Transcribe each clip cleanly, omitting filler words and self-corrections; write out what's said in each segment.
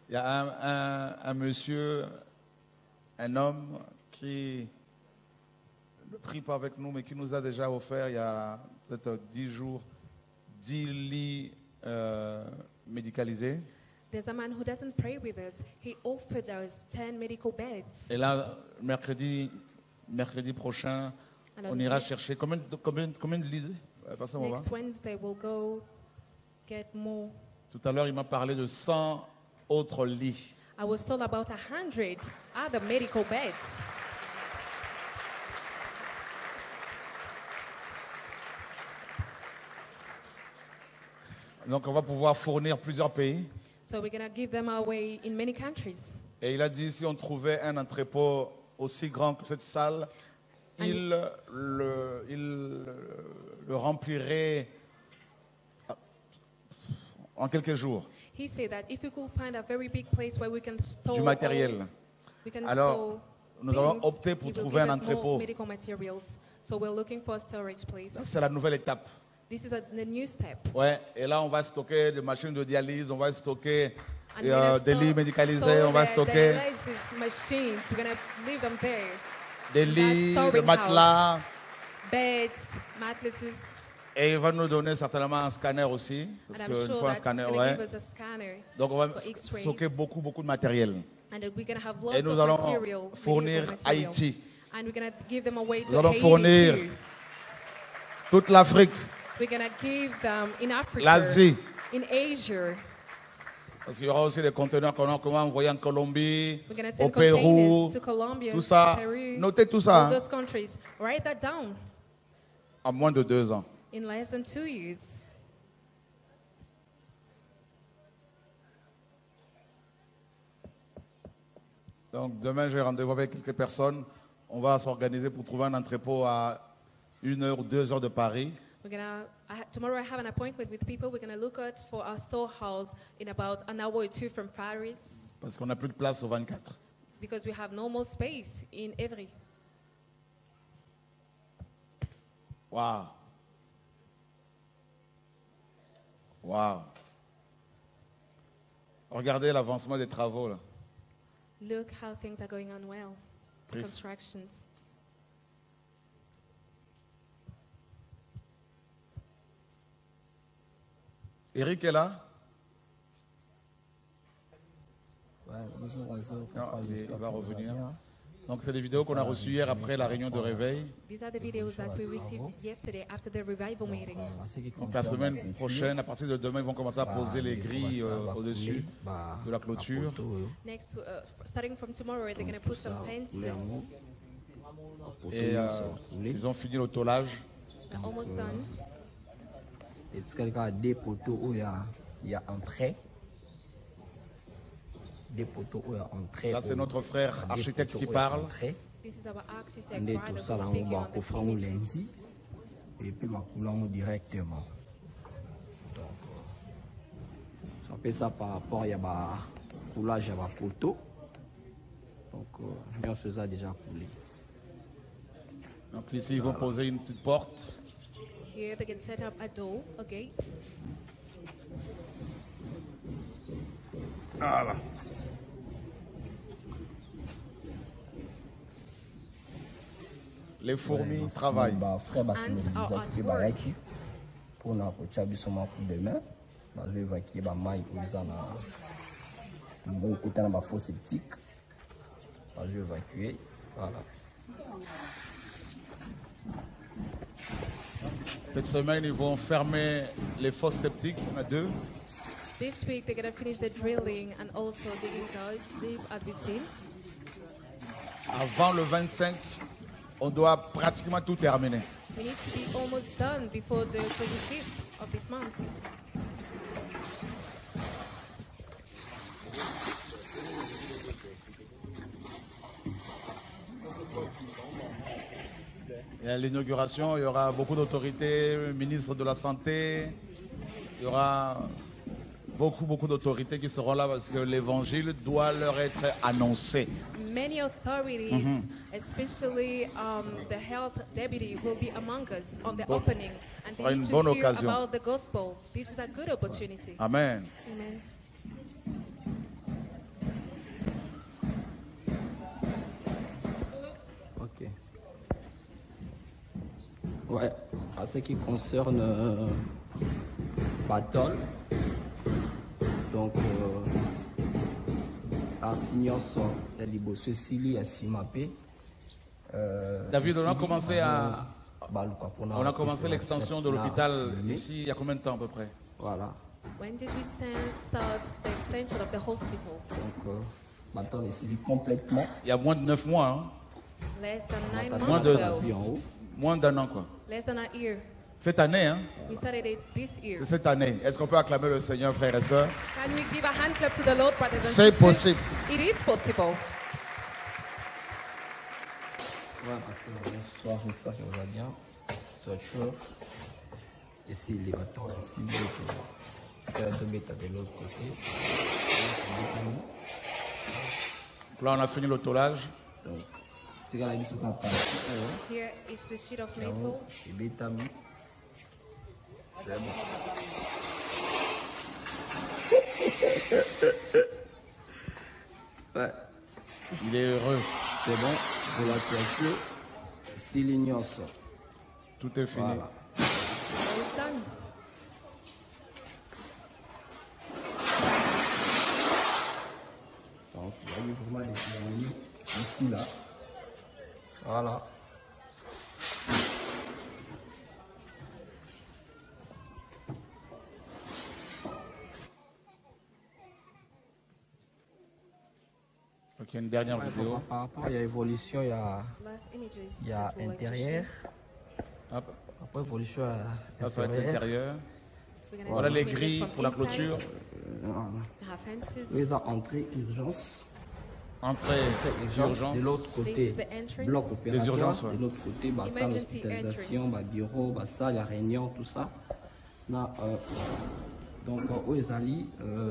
Il y a un monsieur, un homme qui ne prie pas avec nous, mais qui nous a déjà offert il y a peut-être 10 jours 10 lits médicalisés. There's a man who doesn't pray with us. He offered us 10 medical beds. Et là, mercredi prochain, And on ira chercher combien de lits? next Wednesday we'll go get more. Tout à l'heure, il m'a parlé de 100 autres lits. I was told about 100 other medical beds. Donc, on va pouvoir fournir plusieurs pays. So we're going to give them away in many countries. Et il a dit, si on trouvait un entrepôt aussi grand que cette salle, il le remplirait en quelques jours. He said that if we could find a very big place where we can store Du matériel. we can Alors, store nous avons things, opté pour he will trouver give un us more entrepôt. medical materials. So we're looking for a storage place. C'est la nouvelle étape. This is the new step. Ouais, et là, on va stocker des machines de dialyse, on va stocker And we're gonna des lits médicalisés, store on va the stocker dialysis machines. We're going to leave them there. des lits, des matelas. Beds, mattresses. Et il va nous donner certainement un scanner aussi. Parce And I'm qu'il sure faut un that scanner, he's going to ouais. give us a scanner Donc, on va for X-rays. stocker beaucoup de matériel. And we're going to have Et lots nous of allons material, fournir medical material. Haïti. And we're going to give them away Nous to allons Haiti fournir too. toute l'Afrique, We're going to give them in Africa, l'Asie. in Asia. Parce qu'il y aura aussi des conteneurs qu'on va envoyer en Colombie, We're going to au send Pérou, containers to Colombia, tout ça. to Peru, Notez tout all ça hein, those countries. Write that down. en moins de 2 ans. In less than 2 years. Donc demain, j'ai rendez-vous avec quelques personnes. On va s'organiser pour trouver un entrepôt à 1 heure ou 2 heures de Paris. Tomorrow I have an appointment with people. We're going to look at for our storehouse in about an hour or two from Paris Parce qu'on n'a plus de place au 24. because we have no more space in Evry. Waouh. Waouh. Regardez l'avancement des travaux là. Look how things are going on well. Triste. Constructions. Eric est là? Non, il va revenir. Donc c'est des vidéos qu'on a reçues hier après la réunion de réveil. These are the videos that we received yesterday after the revival meeting. Donc la semaine prochaine, à partir de demain, ils vont commencer à poser les grilles au-dessus de la clôture. Next, starting from tomorrow, they're going to put some fences. Et ils ont fini le tôlage. They're almost done. Et quelqu'un des poteaux où il y a entrée. Des poteaux où il y a entrée. Là, c'est notre frère architecte qui parle. This is our architect Tout brother ça who's là, on speaking va on the coffrer images. lundi. Et puis ma couleur directement. Donc, ça fait ça par rapport à la coulage à la poteau. Donc, on se les a déjà coulé. Donc ici, ils vont poser une petite porte. Here they can set up a door, a gate. Voilà. Les fourmis travaillent. Frère, c'est Ants are at le work. pour nous approcher à demain. Je vais évacuer ma maille pour les en bon côté dans ma fosse septique. Je vais évacuer. Voilà. Cette semaine, ils vont fermer les fosses septiques. Il y en a 2. This week they're going to finish the drilling and also digging deep at within. Avant le 25, on doit pratiquement tout terminer. We need to be almost done before the 25th of this month. Et à l'inauguration, il y aura beaucoup d'autorités, le ministre de la Santé, il y aura beaucoup d'autorités qui seront là parce que l'évangile doit leur être annoncé. Many authorities, especially the health deputy, will be among us on the opening, and sera they une need bonne to hear occasion. about the gospel. This is a good opportunity. Amen. Amen. Ouais, en ce qui concerne Battle, donc Artignon sont les Libosso Sili à Simapé. David, on a commencé l'extension de l'hôpital ici il y a combien de temps à peu près? Voilà. When did we start the extension of the hospital? Donc, maintenant, on est suivi complètement. Il y a moins de 9 mois. Hein? Less than 9 Moins months de- ago. Moins d'un an, quoi. Less than a year. Cette année, hein? We started it this year. C'est cette année. Est-ce qu'on peut acclamer le Seigneur, frères et sœurs? Can we give a hand clap to the Lord, brothers and C'est sisters? possible. It is possible. Voilà, parce que bonsoir, j'espère que vous allez bien. Soit chaud. Ici, les bâtons, ici, c'est la 2 mètres de l'autre côté. Là, on a fini le tôlage. Donc, c'est la mise sur la partie. Here is the sheet of metal. Et bétami. C'est bon. Ouais, Il est heureux. c'est bon. Pour la toiture, 6 lignes sont. Tout est fini. Voilà. It's done. Donc, il y a eu vraiment des lignes ici, là. Voilà. Donc, il y a une dernière vidéo. Par rapport à l'évolution, il y a Last images. Il y a that we'll like to intérieur, Hop. après évolution à Ça, ça va être intérieur. l'intérieur. share. We're gonna Voilà see les images grilles from pour la inside. clôture. We have fences. Les entrées urgence. Entrée d'urgence. De l'autre This côté, is the entrance. bloc opératoire. urgences, ouais. De l'autre côté, salle Emergency d'hospitalisation, entrance. bureau, salle, la réunion, tout ça. Là, donc, où ils allaient,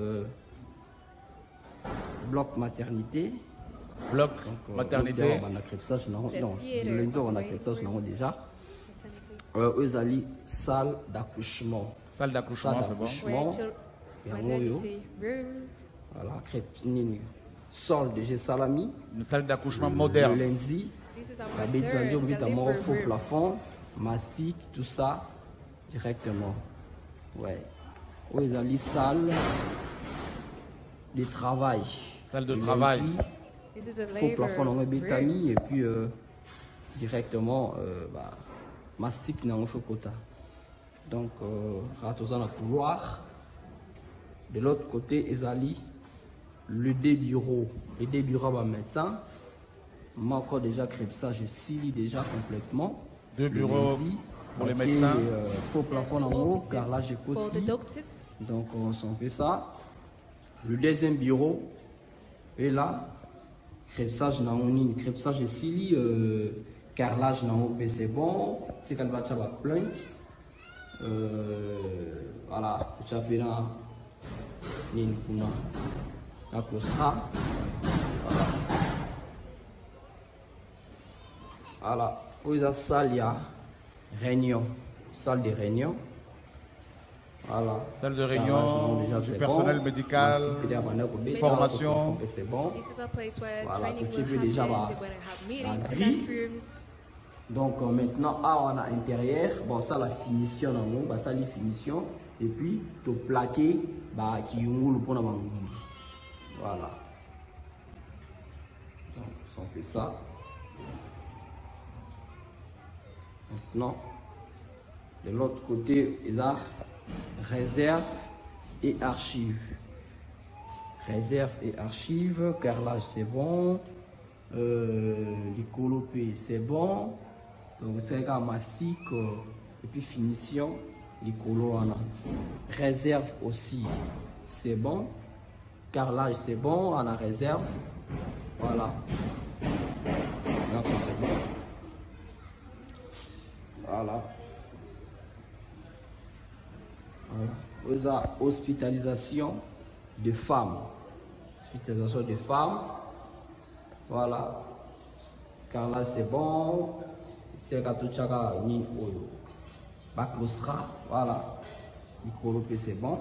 bloc maternité. Bloc Donc, maternité. on a crépsage, non, The non, theater, le on a right, crépsage, non, déjà. Maternity. Où ils allaient, salle d'accouchement. Salle d'accouchement, c'est bon. Where maternity room. Voilà, crêpe, nini. Sol de G salami. Une salle d'accouchement Le moderne. lundi, This is a la bête modern évidemment delivery faux room. plafond, mastic, tout ça, directement. Ouais. Où ils allaient salle de travail. Salle de Le travail. lundi, This is a faux labor plafond dans le room. bétami et puis directement mastic dans le faux quota. Donc, ratosant la couloir. De l'autre côté, ils allaient le débureau. Le débureau va médecin. Moi encore déjà crépsage ici déjà complètement. 2 bureaux pour les médecins. Faux plafond en Two haut, offices carrelage de for the côté. doctors. Donc on s'en fait ça. Le deuxième bureau est là. Crépsage dans une crépsage ici, carrelage dans haut, c'est bon. C'est quand va avoir plainte. Voilà, j'avais là. La closera. Voilà. Où il y a salle, il y a réunion. Salle de réunion. Voilà. Salle de réunion, du personnel médical, formation. C'est bon. This is a place where Voilà, training tu will peux happen. déjà They're voir going to have meetings la in grille. that rooms. Donc maintenant, on a intérieur. Bon, ça la finition en haut. Bah, ça la finition. Et puis, tu plaqué, bah, qui roule pour la main. Voilà. Donc, on fait ça. Maintenant, de l'autre côté, il y a réserve et archives. Réserve et archives, carrelage c'est bon, les colopés c'est bon, donc c'est un mastic et puis finition, les colos en a. Réserve aussi c'est bon, carrelage c'est bon, on a réserve, voilà. Là, ça, c'est bon. Voilà. Voilà. Hospitalisation de femmes. Hospitalisation de femmes. Voilà. Car là c'est bon. C'est qu'à tout chaque ni oyo. Baclostra. Voilà. Nicolopé c'est bon.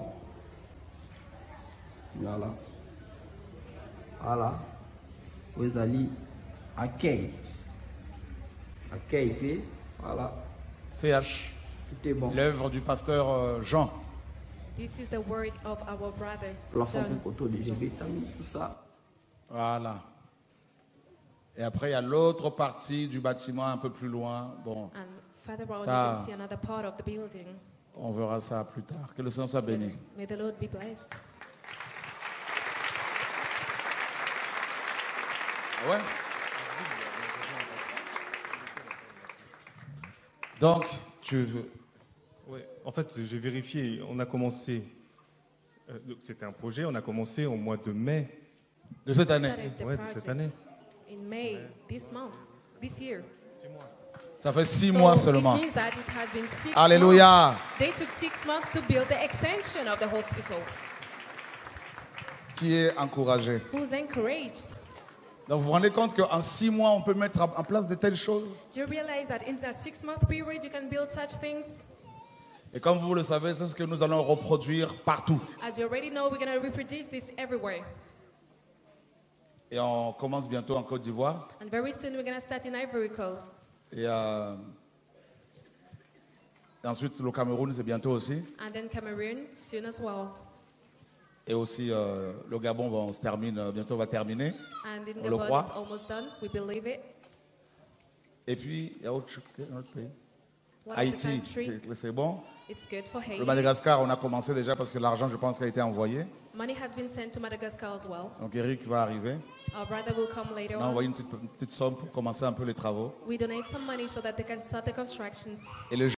Voilà. Voilà. Vous allez accueil. Accueil fait. Voilà. CH, Tout est bon. l'œuvre du pasteur Jean. This is the work of our brother Plafond John. pour poteau, des vitamines, tout ça. Voilà. Et après, il y a l'autre partie du bâtiment un peu plus loin. Bon, And further on, Ça- you can see another part of the building. on verra ça plus tard. Que le Seigneur soit béni. May the Lord be blessed. Ouais. Donc, Ouais, en fait, j'ai vérifié, on a commencé, donc c'était un projet, on a commencé au mois de mai. de cette année, Started the Ouais, de cette project année. in May this month, this year. ça fait 6 So mois seulement. it means that it has been 6 Alléluia. months. They took 6 months to build the extension of the hospital. Qui est encouragé. Who's encouraged? Donc, vous vous rendez compte qu'en 6 mois, on peut mettre en place de telles choses. Do you realize that in that 6-month period you can build such things? Et comme vous le savez, c'est ce que nous allons reproduire partout. As you already know, we're going to reproduce this everywhere. Et on commence bientôt en Côte d'Ivoire. And very soon we're going to start in Ivory Coast. Et ensuite, le Cameroun, c'est bientôt aussi. And then Cameroon soon as well. Et aussi, le Gabon, bon, on se termine, bientôt on va terminer. And in On le Gabon, croit. it's almost done. We believe it. Et puis, il y a autre pays. What other Haïti, country? c'est bon. It's good for Le Haiti. Madagascar, on a commencé déjà parce que l'argent, je pense, a été envoyé. Money has been sent to Madagascar as well. Donc Eric va arriver. Our brother will come later On a on. envoyé une petite somme pour commencer un peu les travaux. We donate some money so that they can start the constructions. Et le